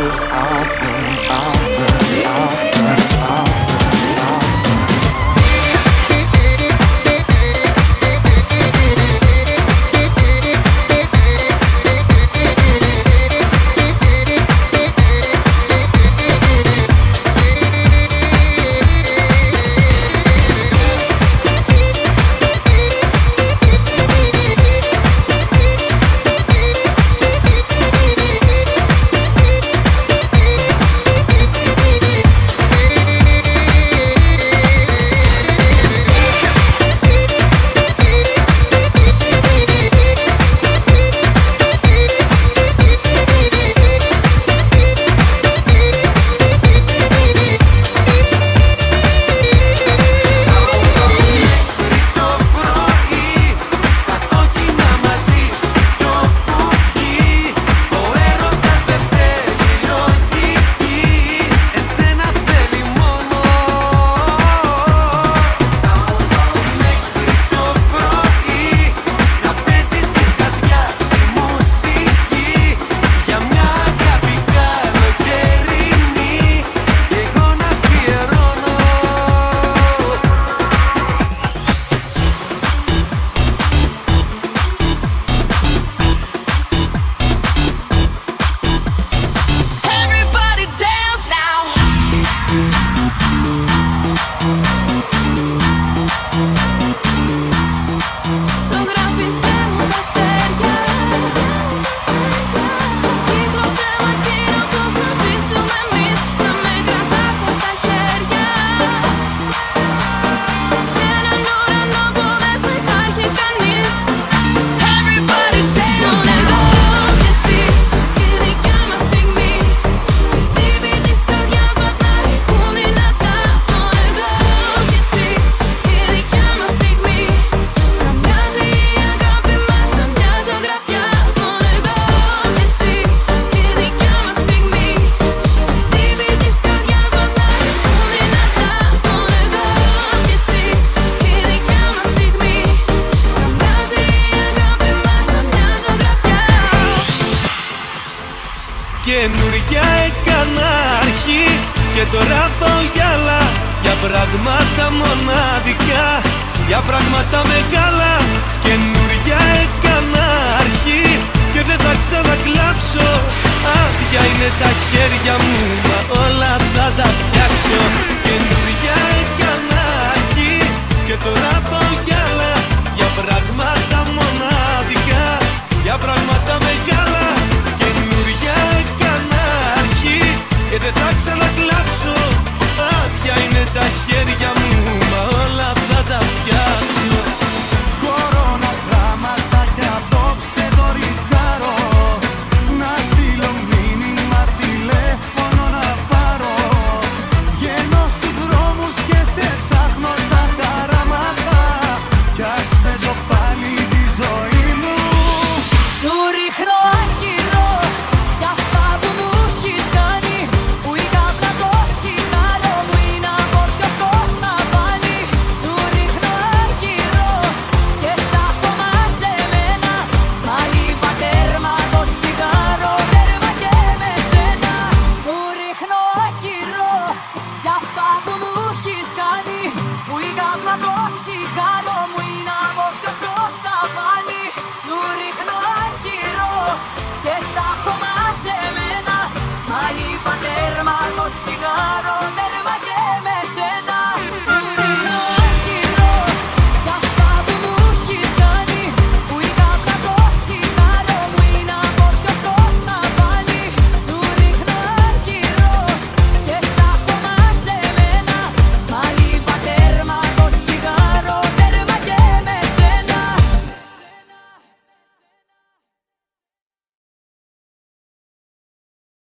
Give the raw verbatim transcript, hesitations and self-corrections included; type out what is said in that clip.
just all burn, all burn, all burn, all burn. Καινούρια έκανα αρχή και τώρα πάω για άλλα, για πράγματα μοναδικά, για πράγματα μεγάλα. Καινούρια έκανα αρχή και δεν θα ξανακλάψω. Άδεια είναι τα χέρια μου, μα όλα θα τα φτιάξω. Καινούρια έκανα αρχή και τώρα πάω για άλλα, για πράγματα μοναδικά, για πράγματα μεγάλα. Καινούρια έκανα αρχή και δεν θα ξανακλάψω. Άδεια είναι τα χέρια μου, μα όλα θα τα φτιάξω. Κορώνα πράγματα κι απόψε το ρισκάρω, να στείλω μήνυμα, τηλέφωνο να πάρω. Βγαίνω στους δρόμους και σε ψάχνω τα χαράματα, κι ας παίζω πάλι τη ζωή μου. Σου ρίχνω άκη